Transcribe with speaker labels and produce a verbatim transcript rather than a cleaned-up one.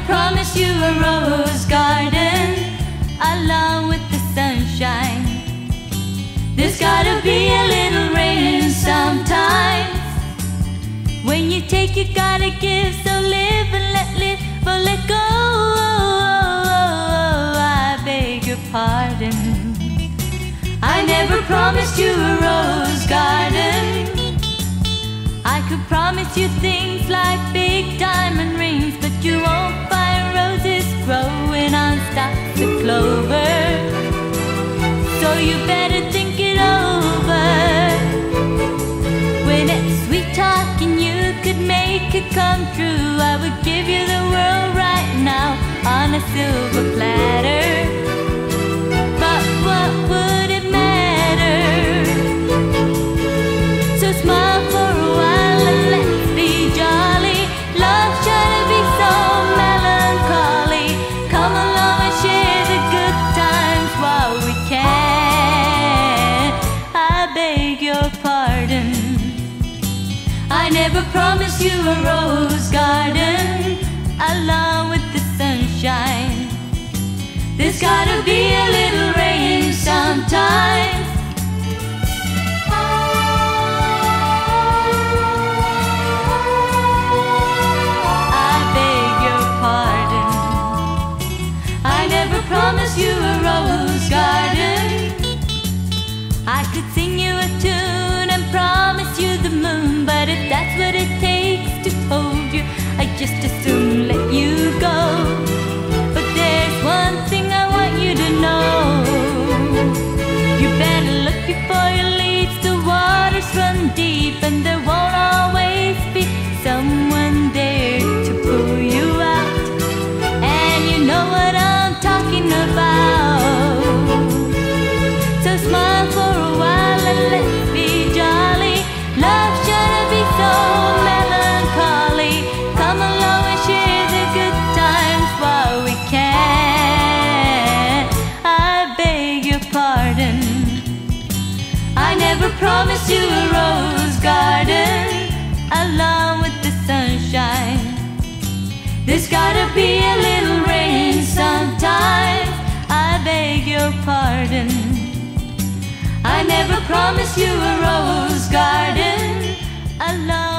Speaker 1: promised you a rose garden along with the sunshine. There's gotta be a little rain sometimes. When you take, you gotta give. So live and let live, or let go. I beg your pardon. I never promised you a rose garden. I could promise you things like big diamond rings, but you won't find roses growing on stalks of clover. So you better think it over. When it's sweet talking, you could make it come true. I would give you the world right now on a silver platter. But what would it matter? So smile for a while and let's be jolly. Love shouldn't be so melancholy. Come along and share the good times while we can. I beg your pardon. I never promised you a rose garden along with the sunshine. There's gotta be a little rain sometimes. I beg your pardon. I never promised you a rose garden. I could sing you a tune and promise you the moon, but if that's what it takes to hold you, I just as soon let you go. But there's one thing I want you to know. You better look before you leave. The waters run deep, and there won't always be someone there to pull you out. And you know what I'm talking about. So smile for a while and let's be jolly. Love shouldn't be so melancholy. Come along and share the good times while we can. I beg your pardon. I never promised you a rose garden along with the sunshine. There's gotta be a little rain sometimes. I beg your pardon. I never promised you a rose garden along